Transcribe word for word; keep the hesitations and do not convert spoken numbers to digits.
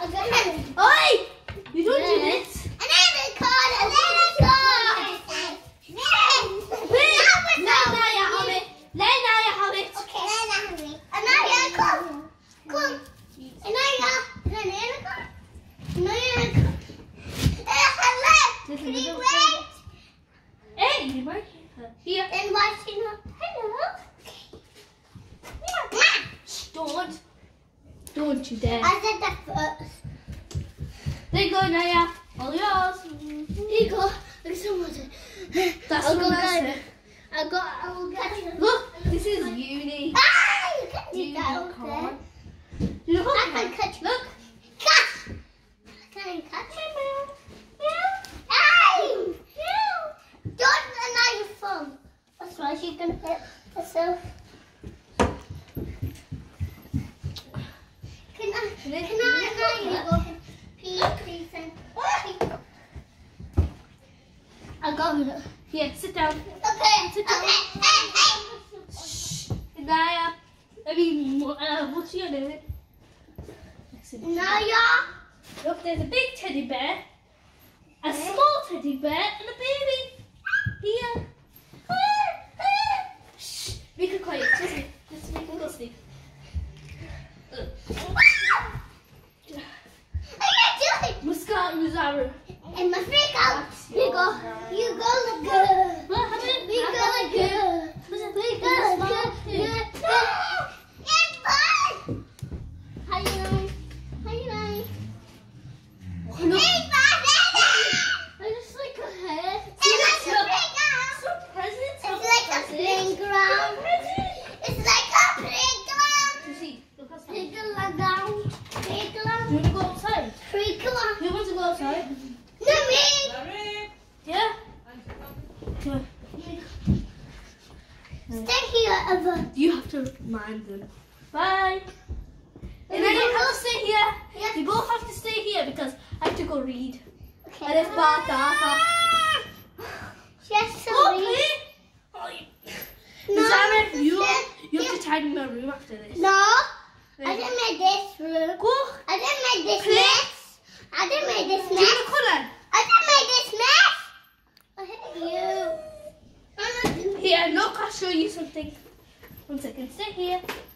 Oi! You don't do this. And then the card, and then the card. Let Naya have it. Let Naya have it. Okay, let Naya have it. Anaya, come. Come. Anaya. Anaya, come. Anaya, come. Hello. Can you wait? Hey, you might here. Then why is she not? Hello. Okay. Shh, don't. Don't you dare. I said that first. There you go, Naya. All yours. Here you go. Look, someone. That's I'll what go I get said. I got. I will get it. Look, this is uni. Ah, you can't do You that. can't. Okay. You look, I can catch. look. Catch. I can catch it now. Yeah. Hey. No. Don't allow your phone. That's why she can hit herself. Can I? Can I allow you to go pee, please? And pee. I'll go with it. Here, sit down. Okay. Sit down. Okay. Hey, hey. Shh. Naya. I mean, uh, what's your name? Naya. Look, there's a big teddy bear, a small teddy bear, and a baby. Here. Shh. Make it quiet. Just, just make it go sleep. Muscat and Muzaru. And my freak out. You go. You go look good. What happened? We go look good. We go look good. It's fun. How you doing? How you doing? Hey, I just like a head. It's like a playground. Some presents. It's like a playground. It's like a playground. You see, look outside. Playground. Do Playground. you want to go outside? Playground. Who wants to go outside? No, me. Yeah? Come Stay here, Eva. You have to mind them. Bye. And then you have to stay here. Yes. You both have to stay here because I have to go read. Okay. And it's about darker. Yes, Go sorry. play. Oh, you. No, Zara, you, yes, you have yes. to tidy my room after this. No, I didn't make this room. Go. I didn't make this Play. mess. I didn't make this Do you want mess. to colour? I didn't make this mess. I hate you. I'm not doing Here, look, I'll show you something. One second, stay here.